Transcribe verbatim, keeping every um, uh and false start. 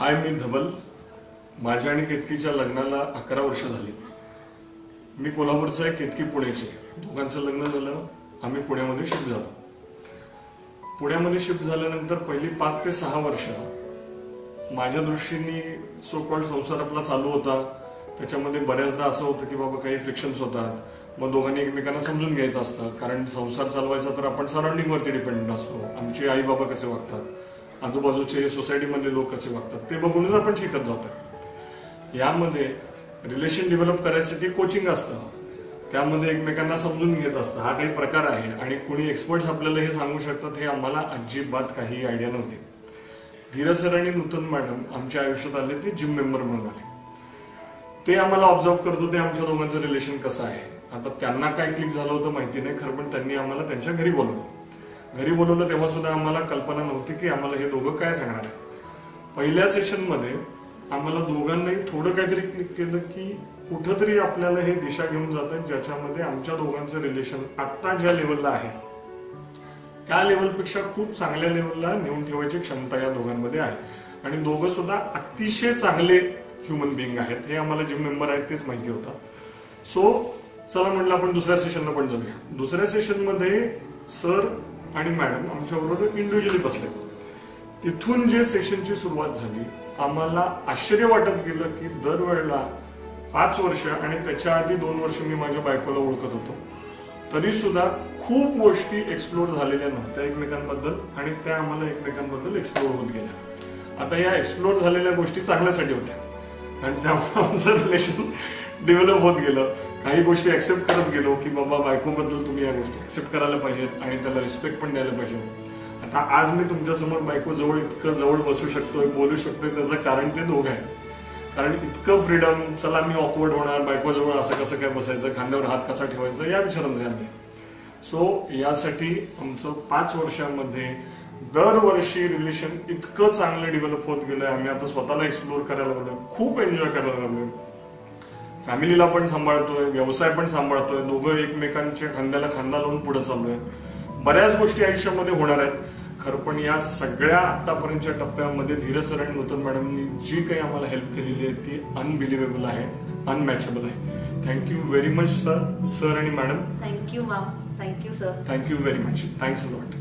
हाय, मी धवल. माझ्या आणि केतकीच्या लग्नाला अकरा वर्ष झाली. मी कोल्हापूरचा आहे, केतकी पुण्याची. दोघांचं लग्न झालं, आम्ही पुण्यामध्ये शिफ्ट झालो. पुण्यामध्ये शिफ्ट झाल्यानंतर पहिली पाच ते सहा वर्ष माझ्या दृष्टीने सो कॉल्ड संसार आपला चालू होता. त्याच्यामध्ये बऱ्याचदा असं होतं की बाबा काही फ्रिक्शन्स होतात, मग दोघांनी एकमेकांना समजून घ्यायचं असतं. कारण संसार चालवायचा तर आपण सराउंडिंगवरती डिपेंडेंट असतो. आमचे आई बाबा कसे वागतात, आजूबाजूचे सोसायटीमधले लोक कसे वागतात, ते बघूनच आपण शिकत जातो. यामध्ये रिलेशन डेव्हलप करायसाठी कोचिंग असतं, त्यामध्ये एकमेकांना समजून घेत असतं. हा काही प्रकार आहे आणि कोणी एक्सपर्ट्स आपल्याला हे सांगू शकतात हे आम्हाला अजिबात काही आयडिया नव्हती. धीरज सर आणि नूतन मॅडम आमच्या आयुष्यात आले, ते जिम मेंबर म्हणून आले. ते आम्हाला ऑब्झर्व करत होते आमच्या दोघांचं रिलेशन कसं आहे. आता त्यांना काय क्लिक झालं होतं माहिती नाही, खरं पण त्यांनी आम्हाला त्यांच्या घरी बोलवलं. घरी बोलवलं तेव्हा सुद्धा आम्हाला कल्पना नव्हती की आम्हाला हे दोघं काय सांगणार आहे. पहिल्या सेशनमध्ये आम्हाला दोघांनाही थोडं काहीतरी क्लिक केलं की कुठंतरी आपल्याला हे दिशा घेऊन जातात ज्याच्यामध्ये आमच्या दोघांचं रिलेशन आता ज्या लेवलला आहे त्या लेवलपेक्षा खूप चांगल्या लेवलला नेऊन ठेवायची क्षमता या दोघांमध्ये आहे. आणि दोघं सुद्धा अतिशय चांगले ह्युमन बिईंग आहेत, हे आम्हाला जिम मेंबर आहेत तेच माहिती होतं. सो चला म्हटलं आपण दुसऱ्या सेशनला पण जाऊया. दुसऱ्या सेशनमध्ये सर आणि मॅडम आमच्याबरोबर इंडिव्हिज्युअली बसले. तिथून जे सेशनची सुरुवात झाली, आम्हाला आश्चर्य वाटत गेलं की दरवेळेला पाच वर्ष आणि त्याच्या आधी दोन वर्ष मी माझ्या बायकोला ओळखत होतो, तरी सुद्धा खूप गोष्टी एक्सप्लोर झालेल्या नव्हत्या एकमेकांबद्दल आणि त्या आम्हाला एकमेकांबद्दल एक्सप्लोर होत गेल्या. आता या एक्सप्लोर झालेल्या गोष्टी चांगल्यासाठी होत्या आणि त्यामुळे आमचं रिलेशन डेव्हलप होत गेलं. काही गोष्टी ऍक्सेप्ट करत गेलो की बाबा बायकोबद्दल तुम्ही या गोष्टी ऍक्सेप्ट करायला पाहिजेत आणि त्याला रिस्पेक्ट पण द्यायला पाहिजे. आता आज मी तुमच्यासमोर बायको जवळ इतकं जवळ बसू शकतोय, बोलू शकतोय, त्याचं कारण ते दोघं आहेत. कारण इतकं फ्रीडम, चला मी ऑकवर्ड होणार, बायको जवळ असं कसं काय बसायचं, खांद्यावर हात कसा ठेवायचा, या विचारांचे आम्ही. सो यासाठी आमचं पाच वर्षांमध्ये दरवर्षी रिलेशन इतकं चांगलं डेव्हलप होत गेलंय. आम्ही आता स्वतःला एक्सप्लोर करायला लागलोय, खूप एन्जॉय करायला लागलोय. फॅमिलीला पण सांभाळतोय, व्यवसाय पण सांभाळतोय, दोघं एकमेकांच्या खांद्याला खांदा लावून पुढे चाललोय. बऱ्याच गोष्टी आयुष्यामध्ये होणार आहेत खरं, पण या सगळ्या आतापर्यंतच्या टप्प्यामध्ये धीरज सर आणि नूतन मॅडमनी जी काही आम्हाला हेल्प केलेली आहे ती अनबिलिव्हेबल आहे, अनमॅचेबल आहे. Thank you very much sir sir आणि madam. Thank you ma'am. Thank you sir. Thank you very much. Thanks a lot.